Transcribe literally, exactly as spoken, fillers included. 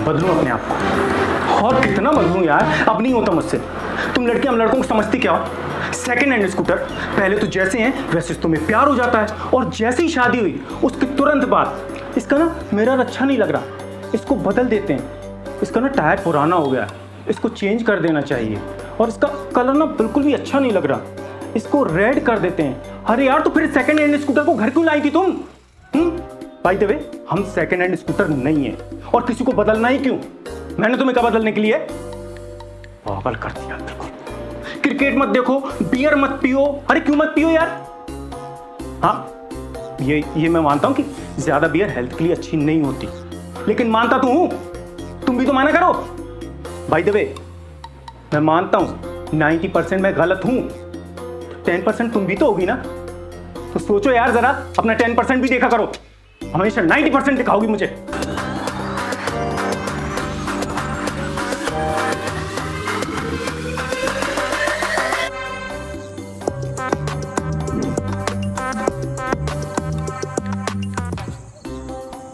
बदलूं अपने आप को। और कितना बदलूं यार, अब नहीं होता मुझसे। तुम लड़कियां हम लड़कों को समझती क्या हो? सेकेंड हैंड स्कूटर, पहले तो जैसे हैं वैसे तुम्हें प्यार हो जाता है, और जैसे ही शादी हुई उसके तुरंत बाद इसका ना मिरर अच्छा नहीं लग रहा, इसको बदल देते हैं। इसका ना टायर पुराना हो गया, इसको चेंज कर देना चाहिए। और इसका कलर ना बिल्कुल भी अच्छा नहीं लग रहा, इसको रेड कर देते हैं। अरे यार, तो फिर सेकेंड हैंड स्कूटर को घर क्यों लाई थी तुम? बाय द वे, हम सेकेंड हैंड स्कूटर नहीं है, और किसी को बदलना ही क्यों? मैंने तुम्हें कहा बदलने के लिए? पागल कर दिया बिल्कुल। क्रिकेट मत देखो, बियर मत पियो। अरे क्यों मत पियो यार? हाँ, ये ये मैं मानता हूं कि ज्यादा बियर हेल्थ के लिए अच्छी नहीं होती, लेकिन मानता तो हूं, तुम भी तो माना करो। बाय द वे, मैं मानता हूं नाइन्टी परसेंट मैं गलत हूं, टेन परसेंट तुम भी तो होगी ना। तो सोचो यार, जरा अपना टेन परसेंट भी देखा करो, हमेशा नाइन्टी परसेंट दिखाओगी मुझे।